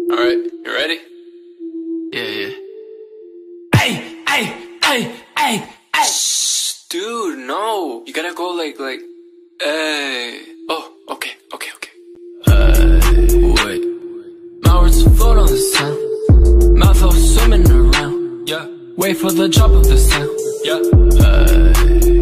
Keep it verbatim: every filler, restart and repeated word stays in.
Alright, you ready? Yeah, yeah. Hey, hey, hey, hey, hey! Shh, dude, no. You gotta go like, like, hey. Oh, okay, okay, okay. Hey, wait. My words float on the sound. Mouth all swimming around. Yeah. Wait for the drop of the sound. Yeah. Hey.